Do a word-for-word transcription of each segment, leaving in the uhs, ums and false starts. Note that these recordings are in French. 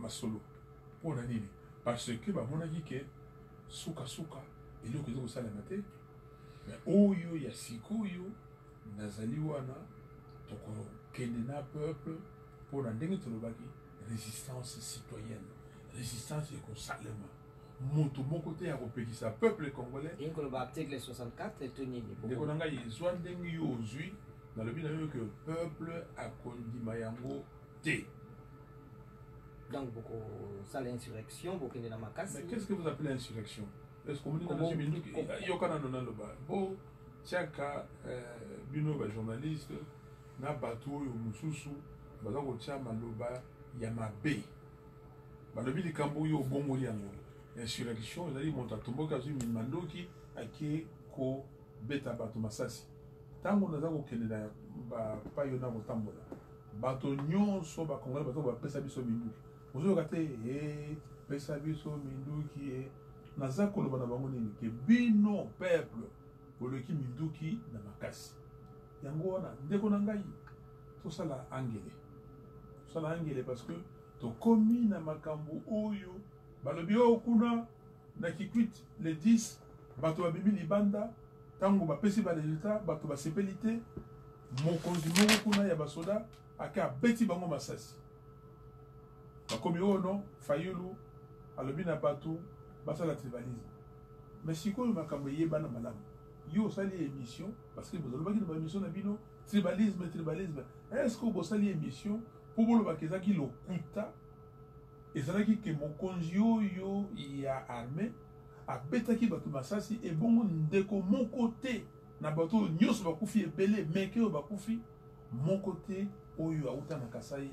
masolo pour la nini parce que bah mon avis que suka suka et le que ça la maté mais oyo ya sikoyo nazali wana toko kendena peuple pour la ndenge tolobaki résistance citoyenne résistance écosalema moto mon côté à repérer peuple congolais et que l'article soixante-quatre est tenu de konanga yezwa ndenge yo ozui dans le but que le peuple a kondima yango té. Donc, beaucoup ça l'insurrection, beaucoup de la macasse. Mais qu'est-ce que vous appelez insurrection? Est-ce que vous dites que il y a aucun nom le bas? Bon, tiens qu'à bino ba journaliste na bateau yo mususu baza ko tia maloba ya mabe. Ba lobi likambo yo bongo yango. Insurrection, ezali monta tomboka zu minmandoki ake ko beta bato masasi. Tango naza ko kendela ba pa yo na kotambola. Bato nyonso ba congolais bato ba pesa biso minduki. Vous avez dit, pesa biso minduki e naza koloba na bango nini ke bino peuple boloki minduki na makasi. Yango wana ndeko na ngai to sala angele. To sala angele parce que to komi na makambo oyo balobi o kuna na kikwit le dix bato ba bibi libanda tango ba pesi ba résultat bato ba sepelité mokonzi moko kuna ya basoda aka beti bango masasi. Comme yo non, Fayulu, alobina batou, basa la tribalisme. Mais si quoi makambo yebana malam, yo sali émission parce que vous avez une émission na bino tribalisme tribalisme. Est-ce que vous sali émission pour vous le bakeza ki lo kuta et ça qui que mon conjio yo ya armé a betaki batou masasi et bon ndeko mon côté na batou nyos bakufi ebele meke o bakufi mon côté oyo auta na Kasai.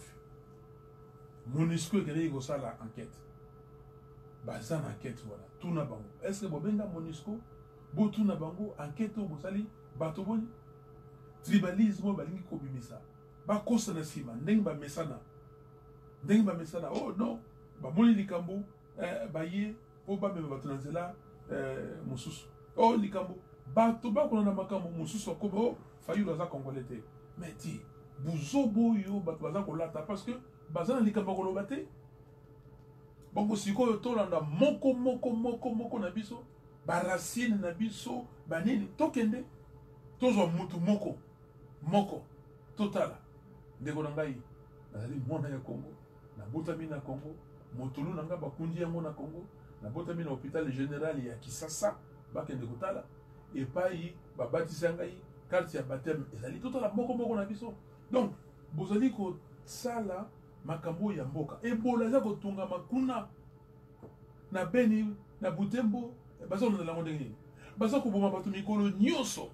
MONUSCO est comme ça la enquête. Bazan enquête voilà. Tout na bango. Est-ce que bobenga MONUSCO bo tout na bango enquête au bosali bato boni tribalisme balingi ko bimisa. Ba kosa na sima ndenge ba mesana. Ndenge ba mesana. Oh non, ba moni likambo eh ba ye po ba me bato na nzela eh mususu. Oh likambo bato ba ko na makambo mususu ko bo Fayulu za congolais te. Mais ti buzobo yo bato baza ko lata parce que bazana likambo kolobate bongo sikoyo tolanda moko moko moko moko na biso ba racine na biso banini tokende tozwa mutu moko moko totala ndeko na ngai nazali mwana ya Congo na botami na Congo motulu nanga bakundi yango na Congo na botami na hôpital général ya Kisasa bakende kotala epai babatisa ngai carte ya baptême ezali totala moko moko na biso donc bozali ko sala makambo ya mboka ebola za kotunga makuna na Beni na Butembo bazo na la ndenge bazo ko boma bato mikolo nyoso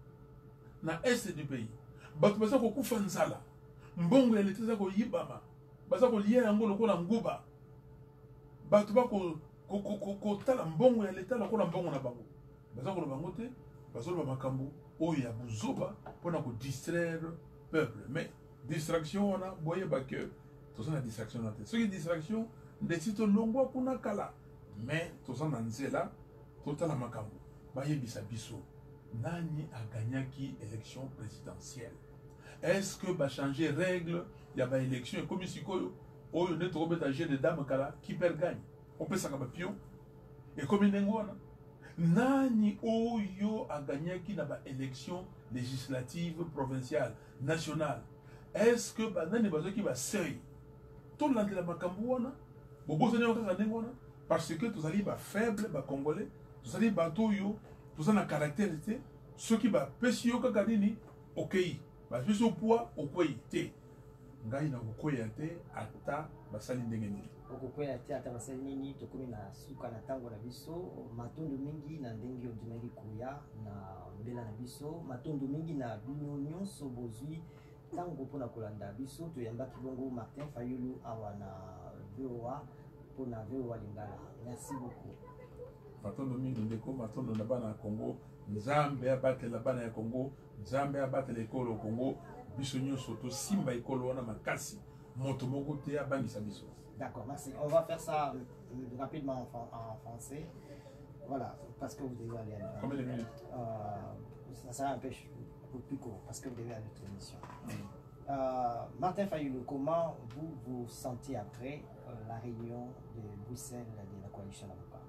na est du pays bato bazo ko kufa nzala mbongo ya leta za ko yibama bazo ko liya yango lokola nguba bato ba ko ko ko ko tala mbongo ya leta lokola mbongo na bango bazo ko bango te bazo ba makambo oyo ya buzoba pona ko distraire peuple mais distraction on a boye ba que tout ça la distraction là ce qui distraction des sites longo kuna kala mais tout ça na nzela total makambo ba yebisa biso nani a gagné qui élection présidentielle est-ce que ba changer règle il y a ba élection comme si ko oyo ne trop beta jeu de dame kala qui perd gagne on peut ça comme pion et comme ndengona nani oyo a gagné qui na ba élection législative provinciale nationale. Est-ce que banani bazo ki ba seuil tout l'anglais makambo wana bobo sene okaka ndengona parce que tous ali ba faible ba congolais tous ali ba toyo tous na caractère ceux qui ba pesi okaka nini okei ba pesi au poids okwei te ngai na kokoya te ata basali ndenge nini okokoya te ata basali nini tokomi na suka na tango na biso matondo mingi na ndenge odimaki kuya na mbela na biso matondo mingi na bino nyonso bozwi tango pona kolanda biso toyambaki bongo Martin Fayulu awa na V O A pona V O A Lingala. Merci beaucoup. Matondo mingi ndeko matondo na bana ya Congo nzambe abatela bana ya Congo nzambe abatela ekolo Congo biso nyonso to simba ekolo wana makasi moto moko te abangisa biso. D'accord, merci. On va faire ça euh, rapidement en, en français. Voilà, parce que vous devez aller à combien de minutes euh, ça sera un peu, un peu plus court parce que vous devez aller à notre émission. Mm. Euh, Martin Fayulu, comment vous vous sentez après euh, la réunion de Bruxelles de la coalition Lamuka?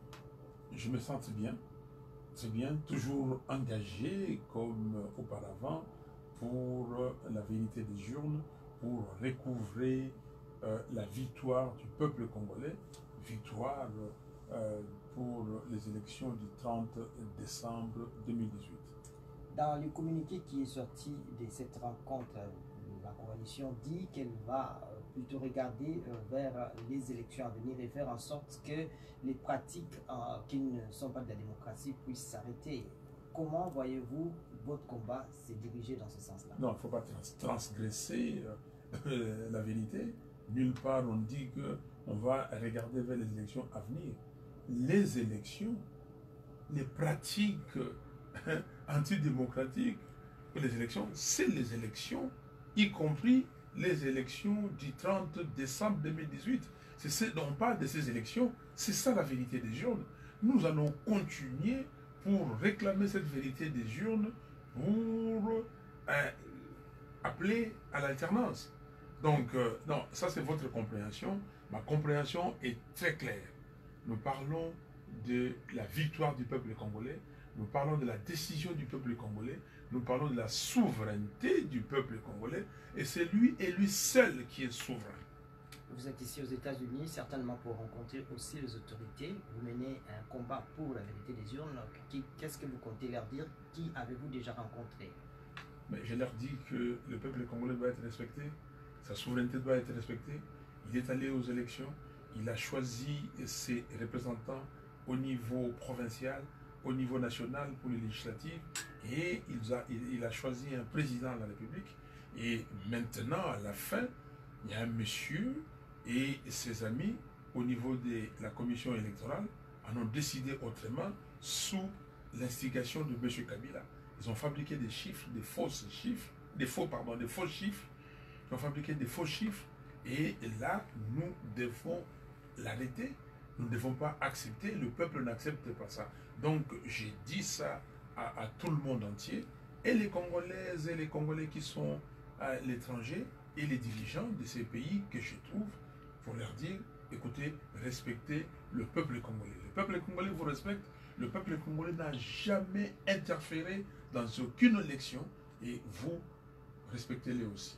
Je me sens bien, très bien, toujours engagé comme auparavant pour la vérité des urnes, pour recouvrer euh, la victoire du peuple congolais, victoire euh, pour les élections du trente décembre deux mille dix-huit. Dans le communiqué qui est sorti de cette rencontre, la coalition dit qu'elle va plutôt regarder vers les élections à venir et faire en sorte que les pratiques euh, qui ne sont pas de la démocratie puissent s'arrêter. Comment voyez-vous votre combat se diriger dans ce sens-là? Non, il ne faut pas trans transgresser euh, la vérité. Nulle part on dit qu'on va regarder vers les élections à venir. Les élections, les pratiques antidémocratiques, les élections, c'est les élections, y compris les élections du trente décembre deux mille dix-huit. C'est ce dont on parle de ces élections, c'est ça la vérité des urnes. Nous allons continuer pour réclamer cette vérité des urnes, pour euh, appeler à l'alternance. Donc, euh, non, ça c'est votre compréhension. Ma compréhension est très claire. Nous parlons de la victoire du peuple congolais, nous parlons de la décision du peuple congolais, nous parlons de la souveraineté du peuple congolais, et c'est lui et lui seul qui est souverain. Vous êtes ici aux États-Unis, certainement pour rencontrer aussi les autorités. Vous menez un combat pour la vérité des urnes. Qu'est-ce que vous comptez leur dire? Qui avez-vous déjà rencontré? Mais je leur dis que le peuple congolais doit être respecté, sa souveraineté doit être respectée. Il est allé aux élections, il a choisi ses représentants au niveau provincial, au niveau national pour les législatives, et il a, il, il a choisi un président de la République. Et maintenant, à la fin, il y a un monsieur et ses amis au niveau de la commission électorale en ont décidé autrement sous l'instigation de M. Kabila. Ils ont fabriqué des chiffres, des fausses chiffres, des faux, pardon, des faux chiffres. Ils ont fabriqué des faux chiffres et là, nous devons l'arrêter. Nous ne devons pas accepter, le peuple n'accepte pas ça. Donc, j'ai dit ça à, à tout le monde entier, et les Congolaises et les Congolais qui sont à l'étranger, et les dirigeants de ces pays que je trouve, pour leur dire, écoutez, respectez le peuple congolais. Le peuple congolais vous respecte, le peuple congolais n'a jamais interféré dans aucune élection, et vous, respectez-les aussi.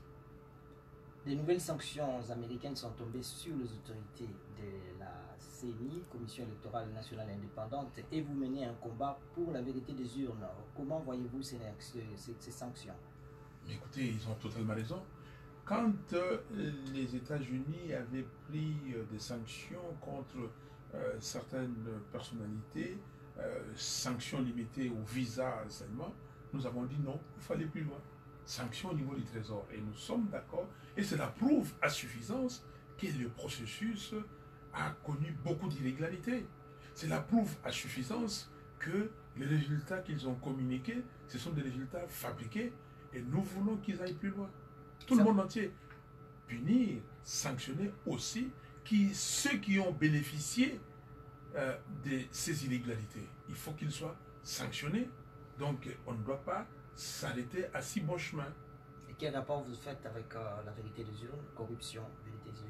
Des nouvelles sanctions américaines sont tombées sur les autorités de la C E N I, Commission électorale nationale indépendante, et vous menez un combat pour la vérité des urnes. Comment voyez-vous ces, ces, ces sanctions? Mais écoutez, ils ont totalement raison. Quand euh, les États-Unis avaient pris euh, des sanctions contre euh, certaines personnalités, euh, sanctions limitées au visa seulement, nous avons dit non, il fallait plus loin. Sanctions au niveau du Trésor. Et nous sommes d'accord. Et cela prouve à suffisance que le processus a connu beaucoup d'irrégularités. Cela prouve à suffisance que les résultats qu'ils ont communiqués, ce sont des résultats fabriqués. Et nous voulons qu'ils aillent plus loin. Tout le monde entier. Punir, sanctionner aussi qui, ceux qui ont bénéficié euh, de ces irrégularités. Il faut qu'ils soient sanctionnés. Donc on ne doit pas s'arrêter à si bon chemin. Et quel rapport vous faites avec euh, la vérité des urnes, corruption, vérité des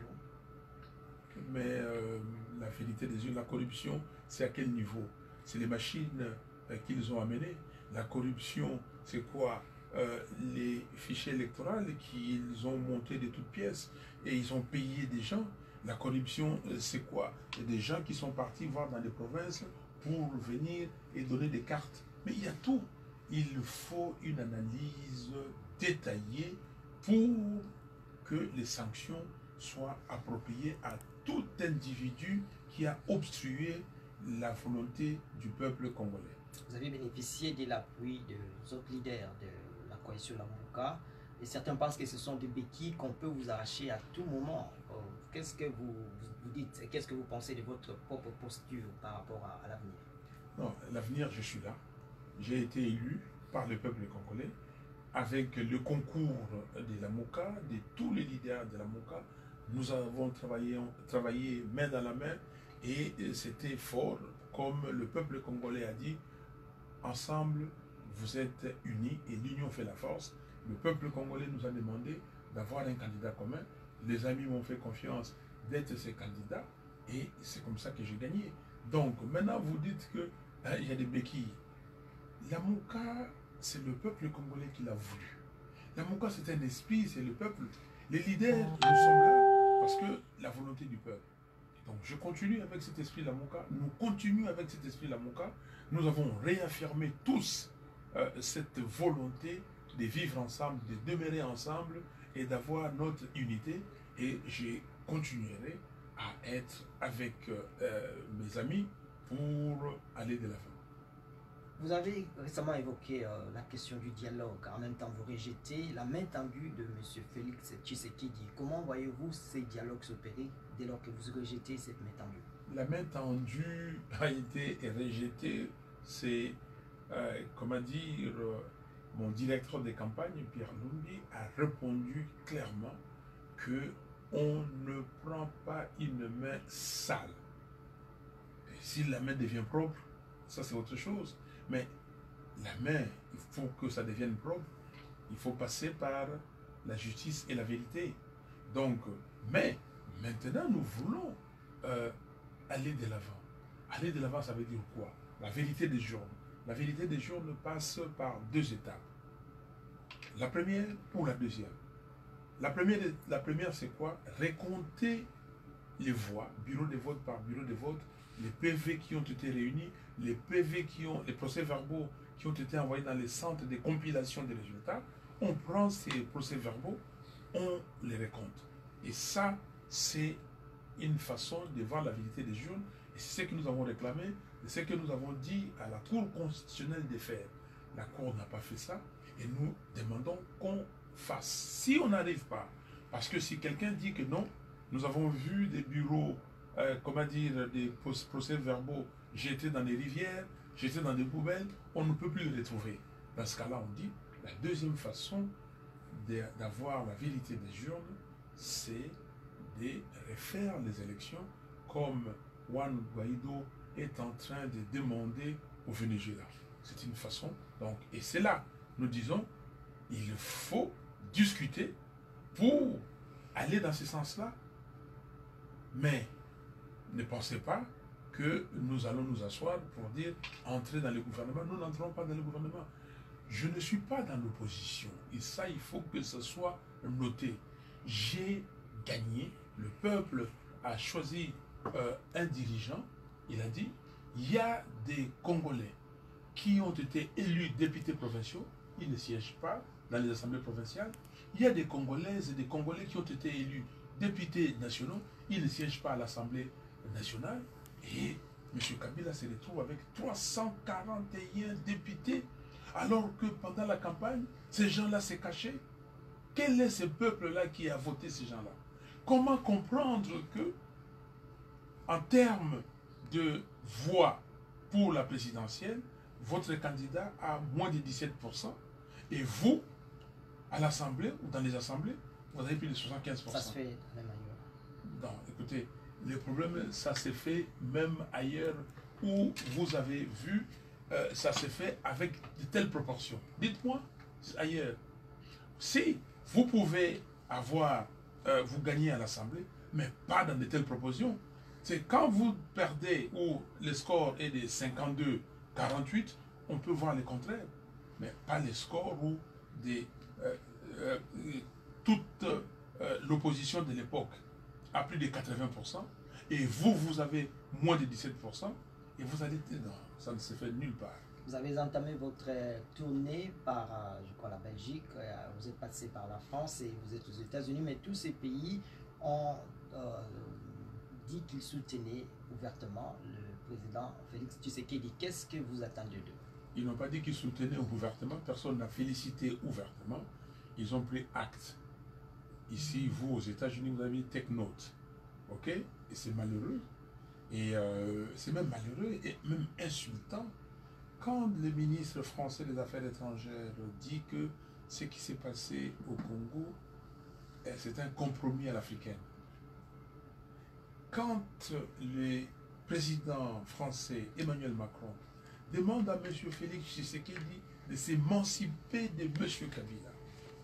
urnes? Mais euh, la vérité des urnes, la corruption, c'est à quel niveau? C'est les machines euh, qu'ils ont amenées. La corruption, c'est quoi? Euh, les fichiers électoraux qu'ils ont montés de toutes pièces et ils ont payé des gens. La corruption, euh, c'est quoi? Il y a des gens qui sont partis voir dans les provinces pour venir et donner des cartes. Mais il y a tout. Il faut une analyse détaillée pour que les sanctions soient appropriées à tout individu qui a obstrué la volonté du peuple congolais. Vous avez bénéficié de l'appui des autres leaders de la coalition Lamuka, et certains pensent que ce sont des béquilles qu'on peut vous arracher à tout moment. Qu'est-ce que vous, vous dites? Qu'est-ce que vous pensez de votre propre posture par rapport à, à l'avenir? Non, l'avenir, je suis là. J'ai été élu par le peuple congolais avec le concours de la Lamuka, de tous les leaders de la Lamuka. Nous avons travaillé, travaillé main dans la main et c'était fort, comme le peuple congolais a dit, ensemble vous êtes unis et l'union fait la force. Le peuple congolais nous a demandé d'avoir un candidat commun. Les amis m'ont fait confiance d'être ces candidats et c'est comme ça que j'ai gagné. Donc maintenant vous dites que hein, il y a des béquilles. La Mouka, c'est le peuple congolais qui l'a voulu. La Mouka, c'est un esprit, c'est le peuple. Les leaders, nous sommes là parce que la volonté du peuple. Donc je continue avec cet esprit la Mouka, nous continuons avec cet esprit la Mouka. Nous avons réaffirmé tous euh, cette volonté de vivre ensemble, de demeurer ensemble et d'avoir notre unité. Et je continuerai à être avec euh, mes amis pour aller de l'avant. Vous avez récemment évoqué euh, la question du dialogue. En même temps, vous rejetez la main tendue de M. Félix Tshisekedi. Comment voyez-vous ces dialogues s'opérer dès lors que vous rejetez cette main tendue? La main tendue a été rejetée. C'est, euh, comment dire, euh, mon directeur de campagne, Pierre Lumbi, a répondu clairement que on ne prend pas une main sale. Et si la main devient propre, ça c'est autre chose. Mais la main, il faut que ça devienne propre. Il faut passer par la justice et la vérité. Donc, mais maintenant nous voulons euh, aller de l'avant. Aller de l'avant, ça veut dire quoi? La vérité des journes. La vérité des journes passe par deux étapes. La première ou la deuxième. La première, la première c'est quoi? Récompter les voix, bureau de vote par bureau de vote, les P V qui ont été réunis, les P V qui ont, les procès-verbaux qui ont été envoyés dans les centres de compilation des résultats. On prend ces procès-verbaux, on les récompte. Et ça, c'est une façon de voir la vérité des urnes. Et c'est ce que nous avons réclamé, c'est ce que nous avons dit à la Cour constitutionnelle de faire. La Cour n'a pas fait ça et nous demandons qu'on fasse. Si on n'arrive pas, parce que si quelqu'un dit que non, nous avons vu des bureaux, euh, comment dire, des procès-verbaux jetés dans les rivières, jetés dans des poubelles, on ne peut plus les retrouver. Dans ce cas-là, on dit, la deuxième façon d'avoir la vérité des urnes, c'est de refaire les élections comme Juan Guaido est en train de demander au Venezuela. C'est une façon, donc, et c'est là, nous disons, il faut discuter pour aller dans ce sens-là. Mais ne pensez pas que nous allons nous asseoir pour dire entrer dans le gouvernement. Nous n'entrons pas dans le gouvernement. Je ne suis pas dans l'opposition. Et ça, il faut que ce soit noté. J'ai gagné. Le peuple a choisi euh, un dirigeant. Il a dit, il y a des Congolais qui ont été élus députés provinciaux. Ils ne siègent pas dans les assemblées provinciales. Il y a des Congolaises et des Congolais qui ont été élus députés nationaux. Ils ne siègent pas à l'Assemblée nationale. Et M. Kabila se retrouve avec trois cent quarante et un députés, alors que pendant la campagne, ces gens-là s'est caché. Quel est ce peuple-là qui a voté ces gens-là? Comment comprendre que, en termes de voix pour la présidentielle, votre candidat a moins de dix-sept pour cent et vous, à l'Assemblée ou dans les assemblées, vous avez plus de soixante-quinze pour cent. Ça se fait à la manière. Non, écoutez, le problème, ça s'est fait même ailleurs où vous avez vu, euh, ça s'est fait avec de telles proportions. Dites-moi ailleurs. Si vous pouvez avoir, euh, vous gagnez à l'Assemblée, mais pas dans de telles proportions. C'est quand vous perdez où le score est de cinquante-deux à quarante-huit, on peut voir le contraire. Mais pas les scores où des, euh, euh, toute euh, l'opposition de l'époque à plus de quatre-vingts pour cent, et vous, vous avez moins de dix-sept pour cent, et vous allez dire non, ça ne se fait nulle part. Vous avez entamé votre tournée par, je crois, la Belgique, vous êtes passé par la France et vous êtes aux États-Unis, mais tous ces pays ont euh, dit qu'ils soutenaient ouvertement le président Félix Tshisekedi. Qu'est-ce que vous attendiez d'eux? Ils n'ont pas dit qu'ils soutenaient ouvertement, personne n'a félicité ouvertement, ils ont pris acte. Ici, vous, aux États-Unis, vous avez take note. OK? Et c'est malheureux. Et euh, c'est même malheureux et même insultant quand le ministre français des Affaires étrangères dit que ce qui s'est passé au Congo, c'est un compromis à l'africaine. Quand le président français Emmanuel Macron demande à M. Félix Tshisekedi de s'émanciper de M. Kabila,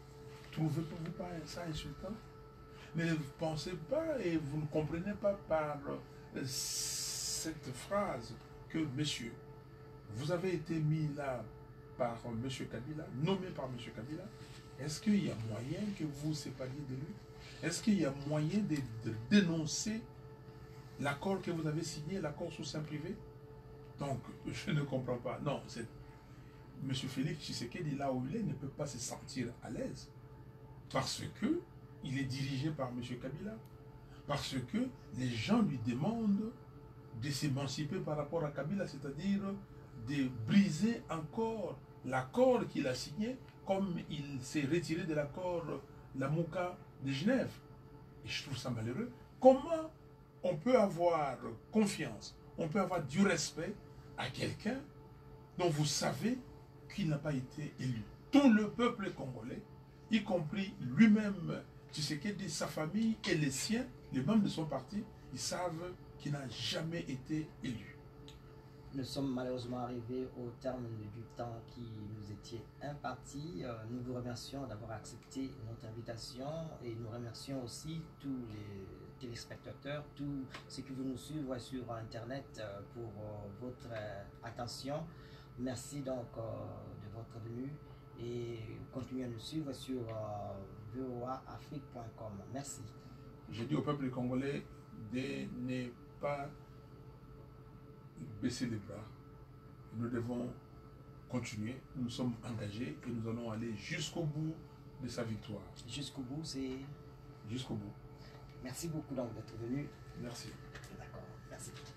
trouvez-vous pas ça insultant? Ne pensez pas et vous ne comprenez pas par euh, cette phrase que, messieurs, vous avez été mis là par M. Kabila, nommé par M. Kabila. Est-ce qu'il y a moyen que vous vous sépariez de lui? Est-ce qu'il y a moyen de, de dénoncer l'accord que vous avez signé, l'accord sous sein privé? Donc, je ne comprends pas. Non, c'est M. Félix Tshisekedi, là où il est, ne peut pas se sentir à l'aise. Parce que il est dirigé par M. Kabila. Parce que les gens lui demandent de s'émanciper par rapport à Kabila, c'est-à-dire de briser encore l'accord qu'il a signé, comme il s'est retiré de l'accord Lamouka de Genève. Et je trouve ça malheureux. Comment on peut avoir confiance, on peut avoir du respect à quelqu'un dont vous savez qu'il n'a pas été élu? Tout le peuple congolais, y compris lui-même, Tshisekedi, sa famille et les siens, les membres de son parti, ils savent qu'il n'a jamais été élu. Nous sommes malheureusement arrivés au terme du temps qui nous était imparti. Euh, nous vous remercions d'avoir accepté notre invitation et nous remercions aussi tous les téléspectateurs, tous ceux qui vont nous suivre sur Internet euh, pour euh, votre euh, attention. Merci donc euh, de votre venue et continuez à nous suivre sur euh, v o a afrique point com. Merci. Je dis au peuple congolais de ne pas baisser les bras. Nous devons continuer. Nous sommes engagés et nous allons aller jusqu'au bout de sa victoire. Jusqu'au bout, c'est... Jusqu'au bout. Merci beaucoup donc d'être venu. Merci. D'accord, merci.